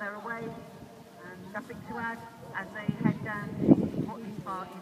they're away and nothing to add as they head down to Hotley Park